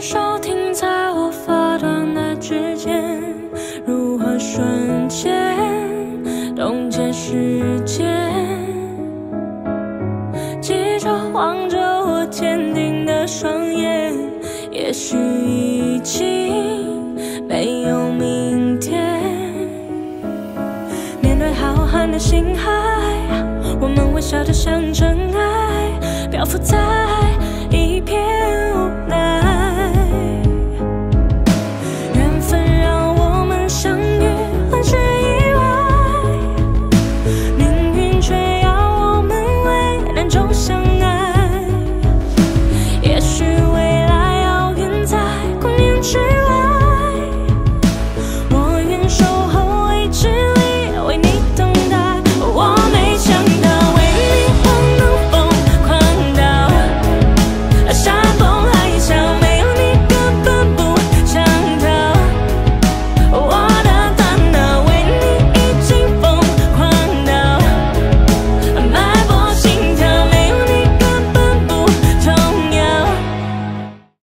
手停在我发端的指尖，如何瞬间冻结时间？记着望着我坚定的双眼，也许一起